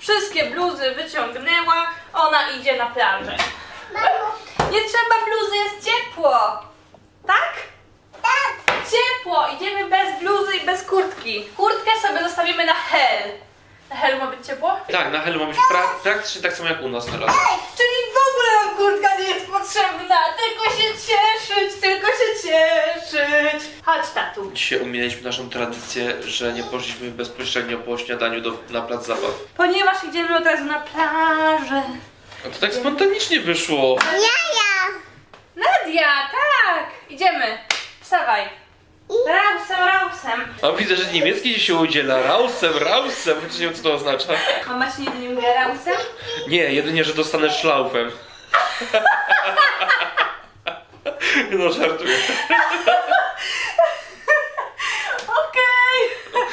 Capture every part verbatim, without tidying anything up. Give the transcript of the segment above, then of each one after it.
Wszystkie bluzy wyciągnęła, ona idzie na plażę. Nie trzeba bluzy, jest ciepło. Tak? Tak. Ciepło, idziemy bez bluzy i bez kurtki. Kurtkę sobie zostawimy na hel. Na helu ma być ciepło? Tak, na helu ma być pra praktycznie tak samo jak u nas teraz. Czyli w ogóle nam kurtka nie jest potrzebna. Tylko się cieszyć, tylko się cieszyć. Chodź, tatu. Dzisiaj ominęliśmy naszą tradycję, że nie poszliśmy bezpośrednio po śniadaniu do, na plac zabaw. Ponieważ idziemy od razu na plażę. A to tak spontanicznie wyszło. Jaja! Nadia, tak! Idziemy. Wstawaj. Rausem, rausem. A widzę, że niemiecki dziś się udziela. Rausem, rausem. Nie wiem, co to oznacza. Mama ci nigdy nie mówi rausem? Nie, jedynie, że dostanę szlaufem. No, żartuję. Okej.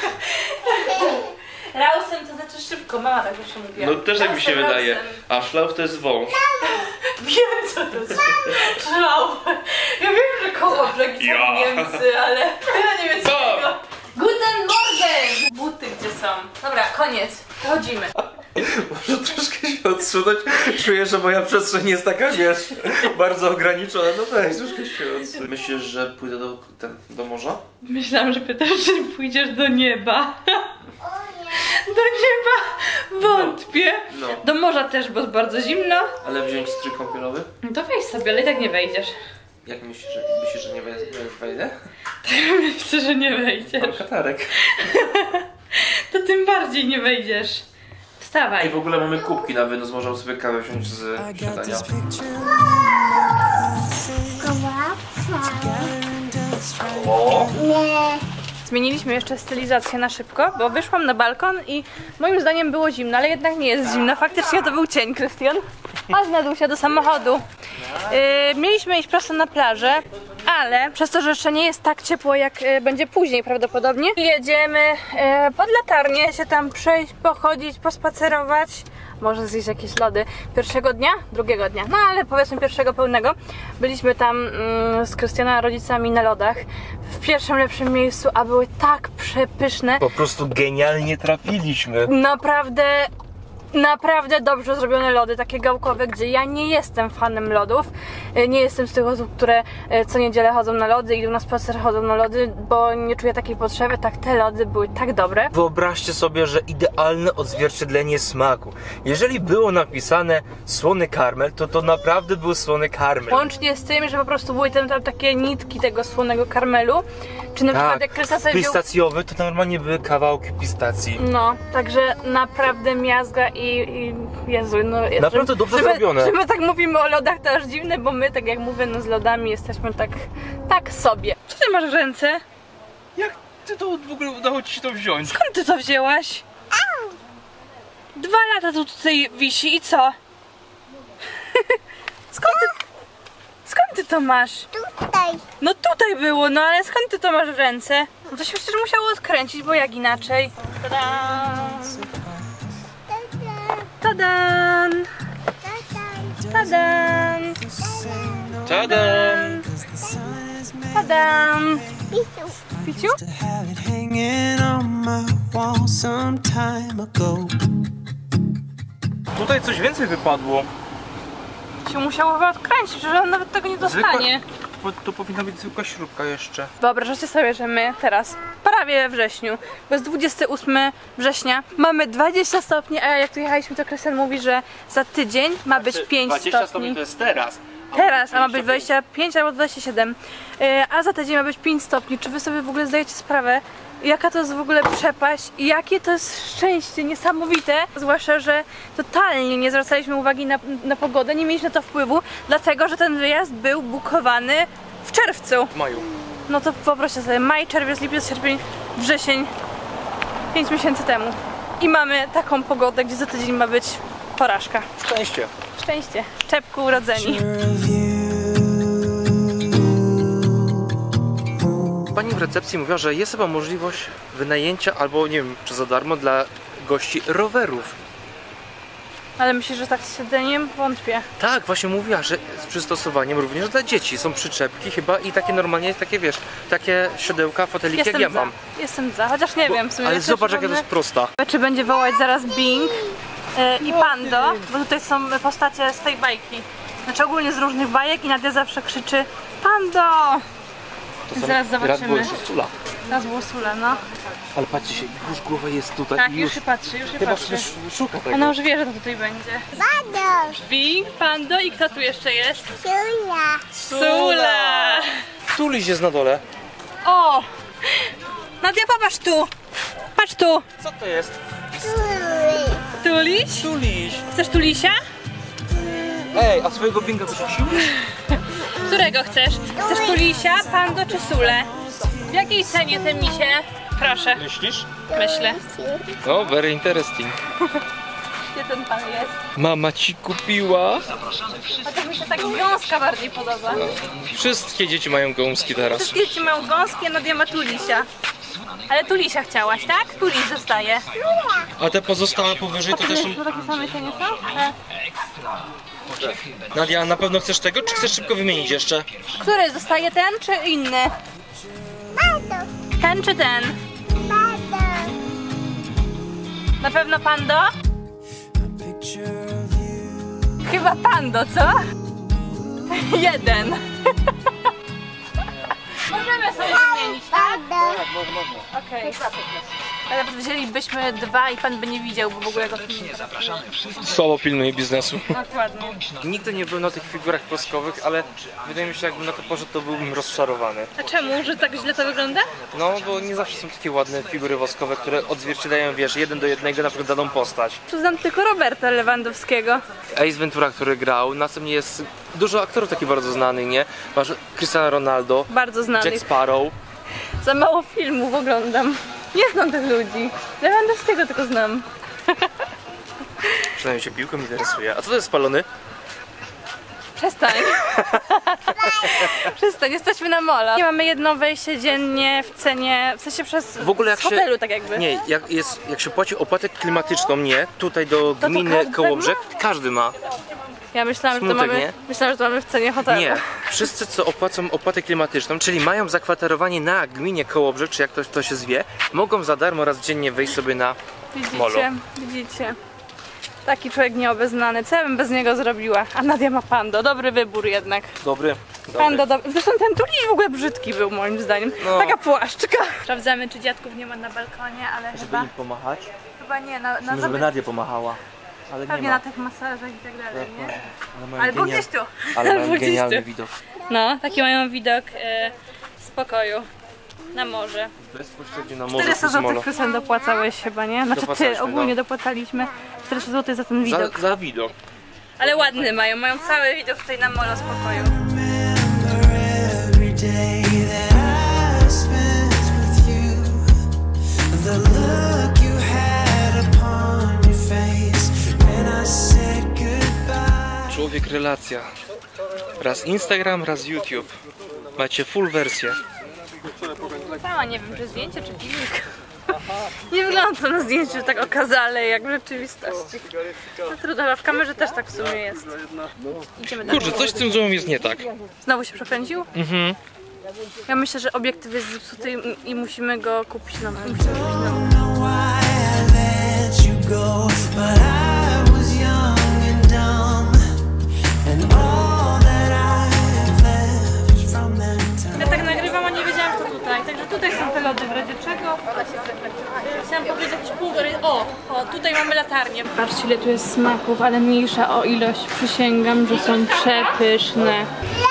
Rausem to znaczy szybko, mama tak zawsze mówiła. No też tak mi się Rausem, wydaje. rausem. A szlauf to jest wąż. Wiem, co to jest. Szlauf. Ja wiem, że koło brzegi Ja. są Niemcy, ale tyle niemieckiego. Bam. Guten Morgen! Buty gdzie są? Dobra, koniec. Chodzimy. Może troszkę się odsunąć. Czuję, że moja przestrzeń jest taka, wiesz, bardzo ograniczona. No weź, troszkę się odsunąć. Myślisz, że pójdę do, ten, do morza? Myślałam, że pytasz, czy pójdziesz do nieba. Do nieba wątpię. No. Do morza też, bo jest bardzo zimno. Ale wziąć strój kąpielowy? No to wejdź sobie, ale i tak nie wejdziesz. Jak myślisz, że, myślisz, że nie wejdę? wejdę? Myślę, że nie wejdziesz. Mam katarek. To tym bardziej nie wejdziesz. Wstawaj. I w ogóle mamy kubki na wynos, możemy sobie kawę wziąć z śniadania. O! Nie. Zmieniliśmy jeszcze stylizację na szybko, bo wyszłam na balkon i moim zdaniem było zimno, ale jednak nie jest zimno. Faktycznie to był cień, Krystian. Chodź na się do samochodu. Yy, mieliśmy iść prosto na plażę, ale przez to, że jeszcze nie jest tak ciepło, jak yy, będzie później prawdopodobnie, jedziemy yy, pod latarnię się tam przejść, pochodzić, pospacerować. Może zjeść jakieś lody. Pierwszego dnia? Drugiego dnia. No ale powiedzmy pierwszego pełnego. Byliśmy tam mm, z Krystiana rodzicami na lodach. W pierwszym lepszym miejscu, a były tak przepyszne. Po prostu genialnie trafiliśmy. Naprawdę, naprawdę dobrze zrobione lody, takie gałkowe, gdzie ja nie jestem fanem lodów. Nie jestem z tych osób, które co niedzielę chodzą na lody, idą na spacer, chodzą na lody, bo nie czuję takiej potrzeby. Tak, te lody były tak dobre. Wyobraźcie sobie, że idealne odzwierciedlenie smaku. Jeżeli było napisane słony karmel, to to naprawdę był słony karmel. Łącznie z tym, że po prostu były tam, tam takie nitki tego słonego karmelu. Czy na przykład Tak, jak Krystian sobie wziął... pistacjowy to normalnie były kawałki pistacji. No, także naprawdę miazga i, i Jezu, no... Naprawdę że, dobrze że zrobione. My, że my tak mówimy o lodach, to aż dziwne, bo my, tak jak mówię, no z lodami jesteśmy tak, tak sobie. Co ty masz w ręce? Jak ty to w ogóle udało ci się to wziąć? Skąd ty to wzięłaś? Dwa lata to tutaj wisi i co? Skąd ty... Skąd ty to masz? Tutaj. No tutaj było, no ale skąd ty to masz w ręce? No to się przecież musiało odkręcić, bo jak inaczej? Tadan! Tadan! Tadam! Tadan! Pisiu. Piciu? Tutaj coś więcej wypadło. Się musiało chyba odkręcić, przecież on nawet tego nie dostanie. Zwykła, to powinna być zwykła śrubka jeszcze. Wyobrażacie sobie, że my teraz, prawie we wrześniu, bo jest dwudziestego ósmego września, mamy dwadzieścia stopni, a jak tu jechaliśmy, to Krystian mówi, że za tydzień ma być pięć dwadzieścia stopni. to jest teraz. Teraz, a ma być dwadzieścia pięć albo dwadzieścia siedem, yy, a za tydzień ma być pięć stopni. Czy wy sobie w ogóle zdajecie sprawę, jaka to jest w ogóle przepaść i jakie to jest szczęście niesamowite, zwłaszcza, że totalnie nie zwracaliśmy uwagi na, na pogodę, nie mieliśmy na to wpływu, dlatego, że ten wyjazd był bukowany w czerwcu. W maju. No to poproszę sobie, maj, czerwiec, lipiec, sierpień, wrzesień, pięć miesięcy temu. I mamy taką pogodę, gdzie za tydzień ma być porażka. Szczęście. Szczęście, czepku urodzeni. Pani w recepcji mówiła, że jest chyba możliwość wynajęcia albo nie wiem, czy za darmo dla gości rowerów. Ale myślisz, że tak z siedzeniem? Wątpię. Tak, właśnie mówiła, że z przystosowaniem również dla dzieci. Są przyczepki chyba i takie normalnie, takie wiesz, takie siodełka, foteliki Jestem jak ja za. mam. Jestem za, chociaż nie Bo, wiem w sumie. ale jak zobacz, też jaka to jest prosta. Czy będzie wołać zaraz Bing? e, i Pando, bo tutaj są postacie z tej bajki. Znaczy ogólnie z różnych bajek i Nadia zawsze krzyczy Pando! Więc zaraz Raz było zobaczymy. jeszcze Sula. Raz było Sula, no. Ale patrzcie się, już głowa jest tutaj. Tak, i już się patrzy, już się Chyba patrzy. sz- szuka tego. Ona już wie, że to tutaj będzie. Pando! Bing, Pando i kto tu jeszcze jest? Sula! Sula! Tuliś jest na dole. O! Nadia, popatrz tu! Patrz tu! Co to jest? Suli! Tuliś? Tuliś. Chcesz tulisia? Ej, a swojego pinga wyrzucił? Którego chcesz? Chcesz tulisia, Pando czy Sulę? W jakiej cenie te misie? Proszę, Myślisz? myślę. No, very interesting. Gdzie ten pan jest? Mama ci kupiła. Chociaż mi się tak gąska bardziej podoba. Wszystkie dzieci mają gąski teraz. Wszystkie dzieci mają gąskie, Nadia ma tulisia. Ale tulisia chciałaś, tak? Tulis zostaje. A te pozostałe powyżej to też są... To takie same cienie są? E, Nadia, na pewno chcesz tego, czy chcesz szybko wymienić jeszcze? Który zostaje, ten czy inny? Pando! Ten czy ten? Pando! Na pewno Pando? Chyba Pando, co? Jeden. Możemy sobie wymienić, tak? Pando! Okej. Ale wzięlibyśmy dwa i pan by nie widział, bo w ogóle go filmu. Słabo pilnuje biznesu. Dokładnie. Nigdy nie byłem na tych figurach woskowych, ale wydaje mi się, jakbym na to poszedł, to byłbym rozczarowany. A czemu? Że tak źle to wygląda? No, bo nie zawsze są takie ładne figury woskowe, które odzwierciedlają, wiesz, jeden do jednego na przykład daną postać. Tu znam tylko Roberta Lewandowskiego. Ace Ventura, który grał, następnie jest dużo aktorów takich bardzo znanych, nie? Masz Cristiano Ronaldo, Bardzo znany. Jack Sparrow. Za mało filmów oglądam. Nie znam tych ludzi. Lewandowskiego tylko znam. Przynajmniej się piłką interesuje. A co to jest spalony? Przestań. Przestań, jesteśmy na mola. Nie mamy jedno wejście dziennie w cenie, w sensie przez W ogóle jak z się- hotelu tak jakby. Nie, jak, jest, jak się płaci opłatę klimatyczną, nie? Tutaj do to gminy każdy Kołobrzeg, każdy ma. Ja myślałam, że to Smutek, mamy, nie? myślałam, że to mamy w cenie hotelu. Nie, wszyscy co opłacą opłatę klimatyczną, czyli mają zakwaterowanie na gminie Kołobrzeg, czy jak to, to się zwie, mogą za darmo raz dziennie wejść sobie na molo. Widzicie, widzicie. Taki człowiek nieobeznany. Co ja bym bez niego zrobiła? A Nadia ma Pando. Dobry wybór jednak. Dobry. dobry. Pando, dobry. Zresztą ten tuliś w ogóle brzydki był moim zdaniem. No. Taka płaszczka. Sprawdzamy, czy dziadków nie ma na balkonie, ale Żeby chyba, im pomachać, chyba nie. Na, na żeby Nadia pomachała. Ale pewnie nie na ma. tych masażach i tak dalej, nie? Ale mają Albo genial- gdzieś tu. Ale Albo mają gdzieś genialny tu. widok. No, taki mają widok e, spokoju na morze. Bezpośrednio na morzu czterysta plus molo. złotych Krystian dopłacałeś chyba, nie? Znaczy ty, Dopłacaliśmy, ogólnie no. dopłacaliśmy czterysta złotych za ten Za, widok. za widok. Ale ładny mają, mają cały widok tutaj na molo spokoju. Every day that I spent with you, the look you had upon your face when I said goodbye. Człowiek relacja. Raz Instagram, raz YouTube. Macie full wersję. Sama nie wiem, czy zdjęcie, czy filmik. Nie wygląda to na zdjęciu tak okazale, jak w rzeczywistości. No trudno, w kamerze też tak w sumie jest. Idziemy dalej. Kurczę, coś z tym zoomem jest nie tak. Znowu się przekręcił? Mhm. Ja myślę, że obiektyw jest zepsuty i, i musimy go kupić nowy. Musimy kupić nowy. Know why I let you go, but I was young and dumb, and all that I've left from that time. Ja tak nagrywam, a nie wiedziałam, co tutaj. Także tutaj są te lody w razie czego. Chciałam powiedzieć jakieś pół gory. O, o, tutaj mamy latarnię. Patrzcie, ile tu jest smaków, ale mniejsza o ilość. Przysięgam, że są przepyszne.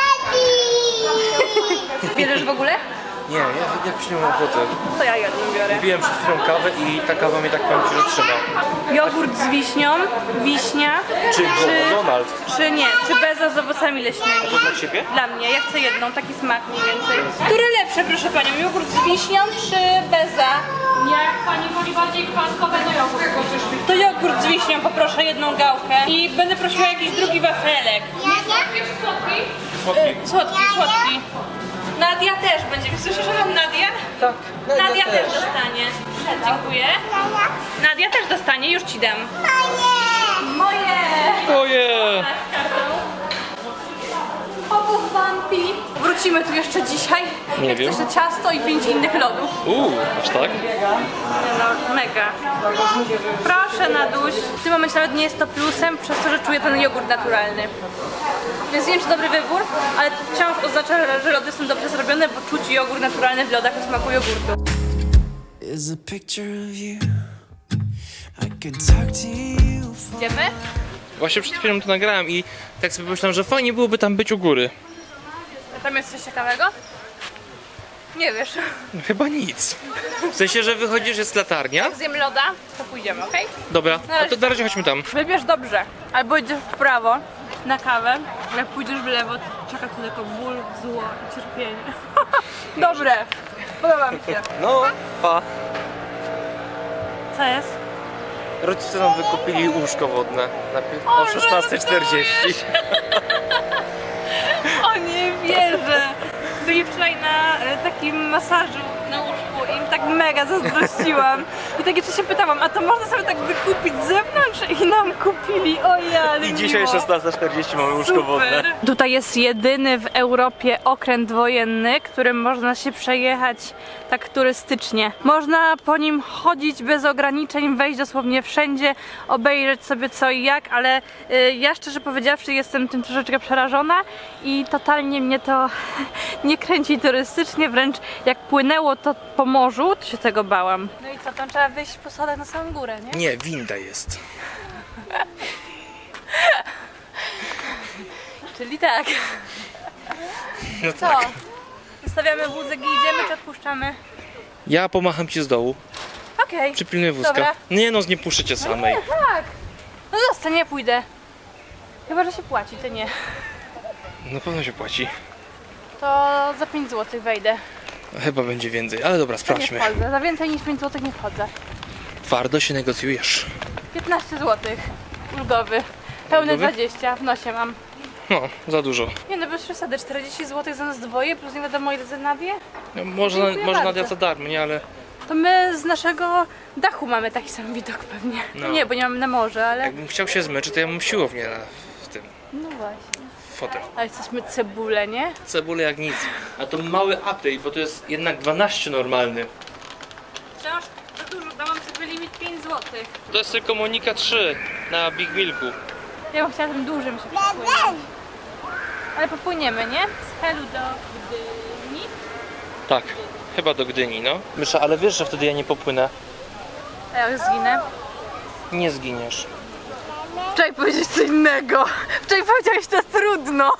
Bierzesz w ogóle? Nie, ja jakoś nie mam ochoty. To ja jedną biorę. Piłem przed chwilą kawę i ta kawa mnie tak powiem ci, że trzyma. Jogurt z wiśnią, wiśnia, Czy Donald? czy nie, czy beza z owocami leśnymi. To dla ciebie? Dla mnie, ja chcę jedną, taki smak mniej więcej. Które lepsze, proszę panią, jogurt z wiśnią czy beza? Jak pani woli bardziej kwaskowe, to jogurt. To jogurt z wiśnią, poproszę jedną gałkę i będę prosiła jakiś drugi wafelek. Słodki? Y, Słodki, słodki. Nadia też będzie. Słyszysz o nam Nadia? Tak. Nadia też dostanie. Dziękuję. Nadia też dostanie, już ci dam. Moje! Oje! Popów Bumpy. Wróć wrzucimy tu jeszcze dzisiaj. Nie Jak wiem. Jeszcze ciasto i pięć innych lodów. Uuu, aż tak? No, mega. Proszę, Naduś. W tym momencie nawet nie jest to plusem, przez to, że czuję ten jogurt naturalny. Więc nie wiem, czy dobry wybór, ale wciąż oznacza, że lody są dobrze zrobione, bo czuć jogurt naturalny w lodach o smaku jogurtu. Is a picture of you. I could talk to you for Idziemy? Właśnie przed chwilą to nagrałem i tak sobie myślałem, że fajnie byłoby tam być u góry. A tam jest coś ciekawego? Nie wiesz. No, chyba nic. W sensie, że wychodzisz, jest latarnia. Jak zjem loda, to pójdziemy, okej? Dobra, a to na razie chodźmy tam. Wybierz dobrze. Albo idziesz w prawo na kawę. Jak pójdziesz w lewo, to czeka tu tylko ból, zło i cierpienie. Dobre. Podoba mi się. No, pa. Co jest? Rodzice nam wykupili łóżko wodne na pi- o szesnasta czterdzieści. O, nie wierzę. Byli wczoraj na e, takim masażu na łóżku i im tak mega zazdrościłam. I tak jeszcze się pytałam, a to można sobie tak wykupić z zewnątrz? I nam kupili, ojej, ale I dzisiaj miło. szesnasta czterdzieści mamy łóżko wodne. Tutaj jest jedyny w Europie okręt wojenny, którym można się przejechać tak turystycznie. Można po nim chodzić bez ograniczeń, wejść dosłownie wszędzie, obejrzeć sobie co i jak, ale y, ja szczerze powiedziawszy jestem tym troszeczkę przerażona i totalnie mnie to nie kręci turystycznie, wręcz jak płynęło to po morzu, to się tego bałam. No i co, tam trzeba wyjść po schodach na samą górę, nie? Nie, winda jest. Czyli tak. No Co? tak. Zostawiamy wózek i idziemy, czy odpuszczamy? Ja pomacham ci z dołu. Okej. Przypilnuję wózka. Dobra. Nie no, nie puszczę cię samej. Nie, tak. No zostań, nie pójdę. Chyba, że się płaci, ty nie. Na pewno się płaci. To za pięć złotych wejdę. Chyba będzie więcej, ale dobra, To nie sprawdźmy. wchodzę. Za więcej niż pięć złotych nie wchodzę. Twardo się negocjujesz. piętnaście złotych. Ulgowy. Pełny Ulgowy? dwadzieścia. W nosie mam. No, za dużo. Nie no, bez przesady. czterdzieści złotych za nas dwoje, plus nie wiadomo ile za Nadię. No, może Dziękuję może bardzo. Nadia za darmo, nie? Ale To my z naszego dachu mamy taki sam widok pewnie. No. Nie, bo nie mamy na morze, ale... jakbym chciał się zmyć, to ja mam siłownię na, w tym No właśnie. fotelu. Ale jesteśmy cebule, nie? Cebulę jak nic. A to mały update, bo to jest jednak dwanaście normalny. Wciąż za dużo, dałam sobie limit pięć złotych. To jest tylko Monika trzy na Big Milku. Ja bym chciała tym dużym się przepłynąć. Ale popłyniemy, nie? Z Helu do Gdyni. Tak, chyba do Gdyni, no. Mysza, ale wiesz, że wtedy ja nie popłynę. A jak zginę? Nie zginiesz. Wczoraj powiedzieć co innego. Wczoraj powiedziałeś to trudno.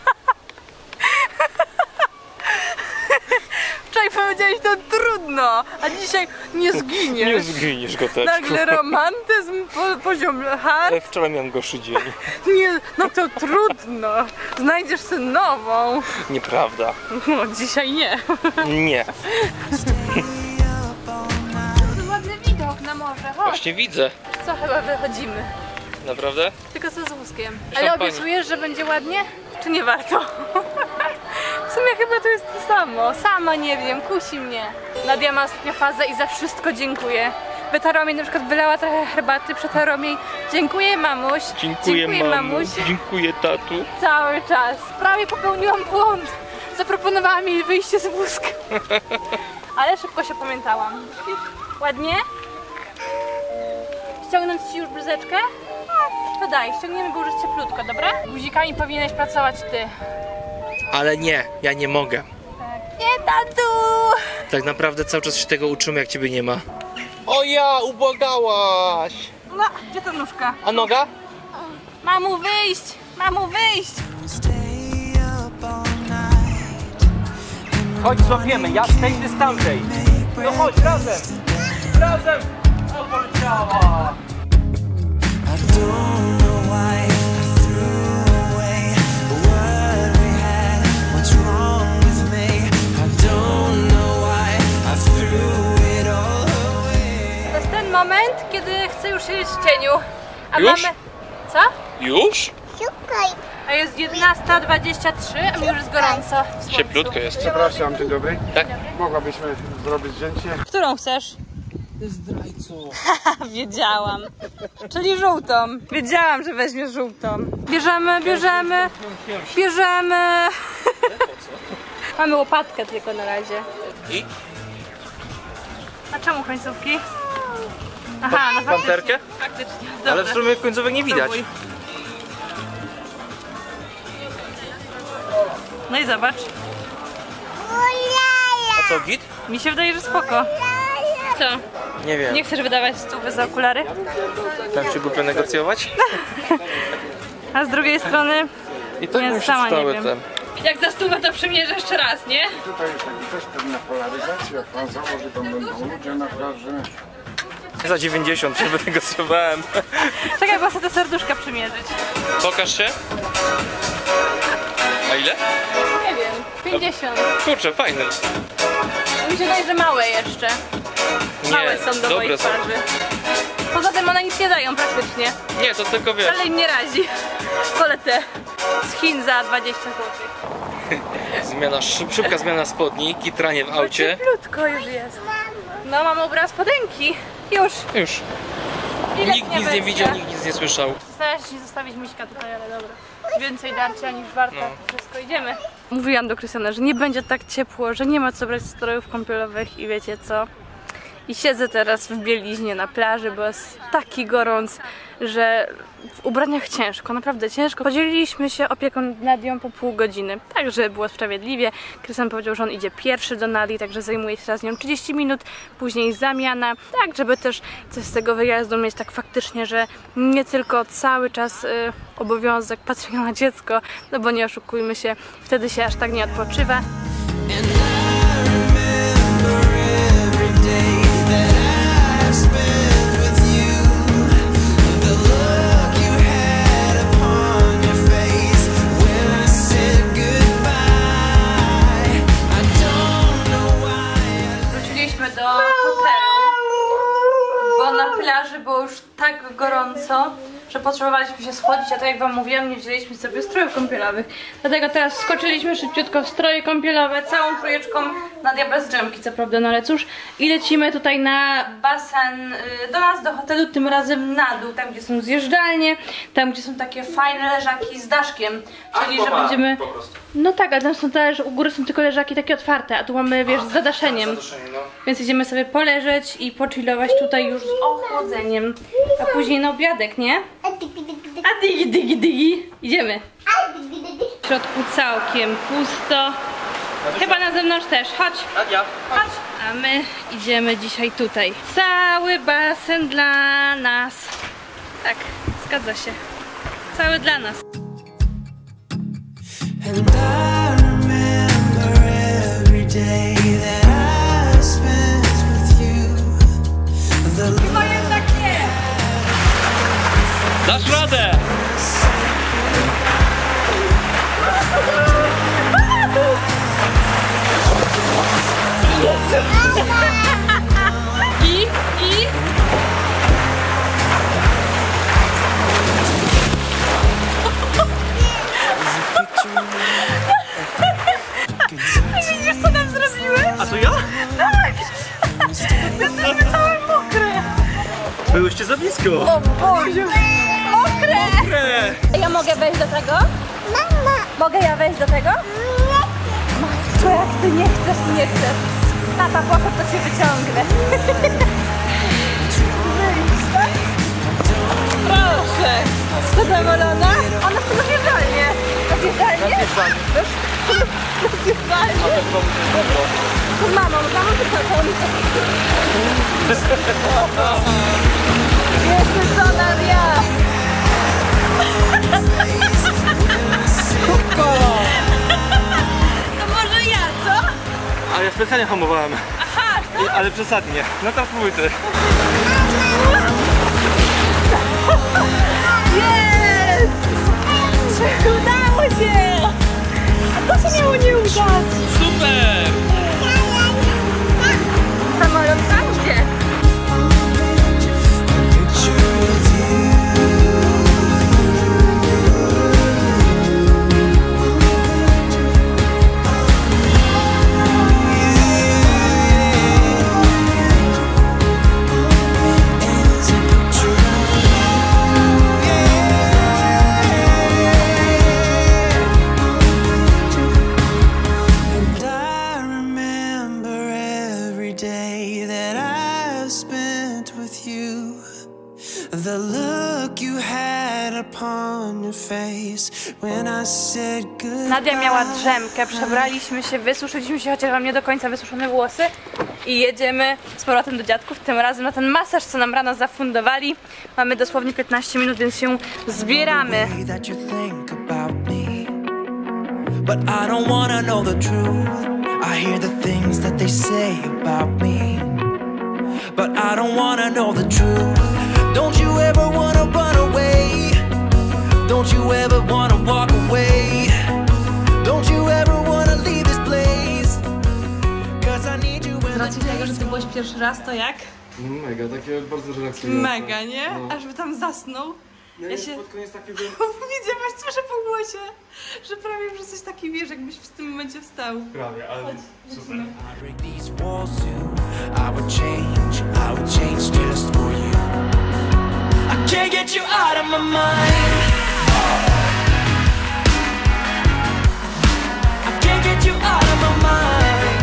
Wczoraj powiedziałeś to trudno, a dzisiaj nie zginiesz. Nie zginiesz, Goteczku. Nagle romantyzm, po, poziom hard. Ale wczoraj miałem gorszy dzień. Nie, no to trudno. Znajdziesz sobie nową. Nieprawda. No, dzisiaj nie. Nie. Ładny widok na morze, chodź. Właśnie widzę. Co, chyba wychodzimy. Naprawdę? Tylko co z wózkiem. Już Ale tam pani. obiecujesz, że będzie ładnie? Czy nie warto? W sumie chyba to jest to samo. Sama nie wiem, kusi mnie. Nadia ma ostatnią fazę i za wszystko dziękuję. Wytarłam jej, na przykład wylała trochę herbaty, przetarłam jej. Dziękuję, mamuś. Dziękuję, mamo. mamuś. Dziękuję, tatu. Cały czas. Prawie popełniłam błąd. Zaproponowałam jej wyjście z wózka. Ale szybko się pamiętałam. Ładnie? Ściągnąć ci już bluzeczkę? To daj, ściągniemy, bo już jest cieplutko, dobra? Guzikami powinieneś pracować ty. Ale nie, ja nie mogę. Nie, tatu! Tak naprawdę cały czas się tego uczymy, jak ciebie nie ma. O ja, ubłagałaś! No, gdzie ta nóżka? A noga? Mamu, wyjść! Mamu, wyjść! stay up all night. Chodź, złapiemy, ja z tej, ty z tamtej. No chodź, razem! Razem! O, poleciała! I don't know why I threw away what we had. What's wrong with me? I don't know why I threw it all away. To jest ten moment, kiedy chcę już siedzieć w cieniu. A Już? mamy... Co? Już? Szukaj. A jest jedenasta dwadzieścia trzy, a mi już jest gorąco. w słońcu. Cieplutko jest. Przepraszam, dzień dobry. Tak? Mogłabyśmy zrobić zdjęcie? Którą chcesz? Zdrajco. Wiedziałam. Czyli żółtą. Wiedziałam, że weźmiesz żółtą. Bierzemy, bierzemy, bierzemy. Mamy łopatkę tylko na razie. I? A czemu końcówki? Aha, no Panterkę? faktycznie. Dobra. Ale w sumie końcówek nie widać. Próbuj. No i zobacz. A co, git? Mi się wydaje, że spoko. Co? Nie wiem. Nie chcesz wydawać stówy za okulary? Tam się głupio negocjować? A z drugiej strony I to Nie, mi się sama nie stały wiem. ten. jak za stówę to przymierzę jeszcze raz, nie? Tutaj jest taki też pewna polaryzacja. Jak pan założy, to będą ludzie na plaży. Za dziewięćdziesiąt się wynegocjowałem. Czekaj, bo chcę te serduszka przymierzyć. Pokaż się. A ile? Nie wiem, pięćdziesiąt. Kurczę, fajne. Mi się wydaje, że małe jeszcze. Małe są do dobre moich są. twarzy. Poza tym one nic nie dają praktycznie. Nie, to tylko wiesz. Ale im nie razi. Wolę te z Chin za dwadzieścia złotych. Zmiana, szyb, szybka zmiana spodni, kitranie w aucie. Cieplutko już jest. No, mam ubraz spodenki. Już. Już. Bilet Nikt nic nie będzie. widział, nikt nic nie słyszał. Starałam się zostawić miśka tutaj, ale dobra. Więcej darcia niż warto. No. Wszystko, idziemy. Mówiłam do Krystiana, że nie będzie tak ciepło, że nie ma co brać strojów kąpielowych i wiecie co? I siedzę teraz w bieliźnie na plaży, bo jest taki gorąc, że w ubraniach ciężko, naprawdę ciężko. Podzieliliśmy się opieką nad nią po pół godziny, tak żeby było sprawiedliwie. Krystian powiedział, że on idzie pierwszy do Nadi, także zajmuje się teraz z nią trzydzieści minut, później zamiana, tak żeby też coś z tego wyjazdu mieć tak faktycznie, że nie tylko cały czas y, obowiązek patrzenia na dziecko, no bo nie oszukujmy się, wtedy się aż tak nie odpoczywa. And I remember every day that I've spent with you. The look you had upon your face when I said goodbye. I don't know why. Wróciliśmy do hotelu, bo na plaży było już tak gorąco, że potrzebowaliśmy się schodzić, a tak jak wam mówiłam, nie wzięliśmy sobie strojów kąpielowych. Dlatego teraz skoczyliśmy szybciutko w stroje kąpielowe, całą trójeczką, Nadia bez drzemki co prawda, no ale cóż. I lecimy tutaj na basen, y, do nas, do hotelu, tym razem na dół, tam gdzie są zjeżdżalnie, tam gdzie są takie fajne leżaki z daszkiem, czyli że będziemy... Po prostu. No tak, ale tam są też, u góry są tylko leżaki takie otwarte, a tu mamy, wiesz, z zadaszeniem. Zadoszenie, no. Więc idziemy sobie poleżeć i pochillować tutaj już z ochłodzeniem. A później na obiadek, nie? A digi, digi, digi. Idziemy. W środku całkiem pusto. Chyba na zewnątrz też. Chodź. Nadia, Chodź. A my idziemy dzisiaj tutaj. Cały basen dla nas. Tak, zgadza się. Cały dla nas. And I remember every day that I spent with you. The dasz radę! I, i... Widzisz co nam zrobiły? A to ja? Tak! Jesteśmy całe mokre! Byłyście za blisko. O Boże! Mokre! Mokre! Ja mogę wejść do tego? Mama, Mogę ja wejść do tego? To jak ty nie chcesz, nie chcesz. Tata płakał, to cię wyciągnę. Proszę! Zadowolona? Ona chce na zjeżdżalnię. Na zjeżdżalnię? Wiesz? Na zjeżdżalnię. Z mamą, mamą tylko to on Wiesz co, Nadia? To może ja, co? Ale ja specjalnie hamowałem. Aha, I, ale przesadnie. No teraz próbuj ty. jest! Udało się! A co się miało nie udać? Super! Samolot tam gdzie? picture with you. It's a picture of light upon your face when I said goodbye. Nadia miała drzemkę, przebraliśmy się, wysuszyliśmy się, chociaż mam nie do końca wysuszone włosy i jedziemy z powrotem do dziadków, tym razem na ten masaż, co nam rano zafundowali. Mamy dosłownie piętnaście minut, więc się zbieramy. That you think about me, but I don't wanna know the truth. I hear the things that they say about me, but I don't wanna know the truth. Don't you ever wanna run away? Don't you ever wanna walk away? Don't you ever wanna leave this place? 'Cause I need you when Z racji tego, że ty byłeś pierwszy raz, to jak? Mega, takie bardzo relaksujące. Mega, nie? No. Aż by tam zasnął. Ja, Ja się... się- pod koniec takiego... Widzę, masz słyszę po głosie, że prawie już jesteś taki, wiesz, jakbyś w tym momencie wstał. Prawie, ale super. I break these walls too. I would change, I would change just for you. I can't get you out of my mind. I can't get you out of my mind.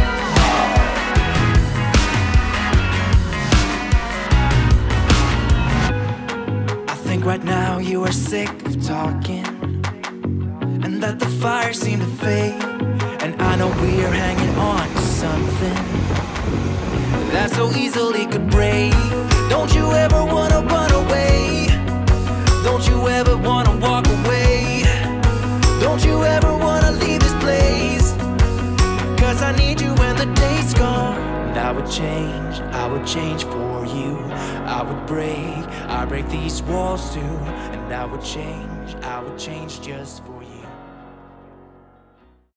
I think right now you are sick of talking, and that the fire seemed to fade. And I know we are hanging on to something that so easily could break. Don't you ever wanna run away? Don't you ever wanna walk away? Don't you ever wanna leave this place? 'Cause I need you when the day's gone. And I would change, I would change for you. I would break, I break these walls too. And I would change, I would change just for